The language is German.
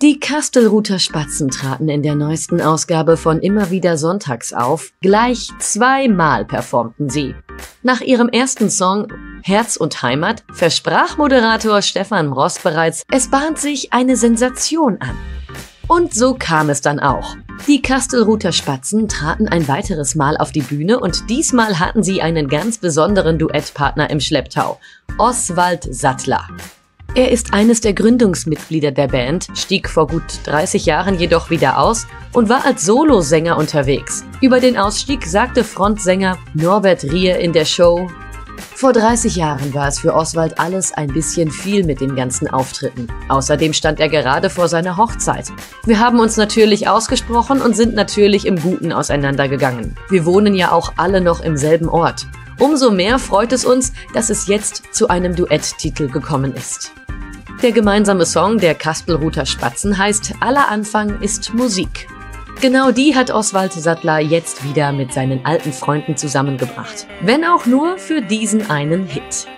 Die Kastelruther Spatzen traten in der neuesten Ausgabe von Immer wieder sonntags auf. Gleich zweimal performten sie. Nach ihrem ersten Song Herz und Heimat versprach Moderator Stefan Rost bereits, es bahnt sich eine Sensation an. Und so kam es dann auch. Die Kastelruther Spatzen traten ein weiteres Mal auf die Bühne und diesmal hatten sie einen ganz besonderen Duettpartner im Schlepptau, Oswald Sattler. Er ist eines der Gründungsmitglieder der Band, stieg vor gut 30 Jahren jedoch wieder aus und war als Solosänger unterwegs. Über den Ausstieg sagte Frontsänger Norbert Rier in der Show: Vor 30 Jahren war es für Oswald alles ein bisschen viel mit den ganzen Auftritten. Außerdem stand er gerade vor seiner Hochzeit. Wir haben uns natürlich ausgesprochen und sind natürlich im Guten auseinandergegangen. Wir wohnen ja auch alle noch im selben Ort. Umso mehr freut es uns, dass es jetzt zu einem Duetttitel gekommen ist. Der gemeinsame Song der Kastelruther Spatzen heißt Aller Anfang ist Musik. Genau die hat Oswald Sattler jetzt wieder mit seinen alten Freunden zusammengebracht. Wenn auch nur für diesen einen Hit.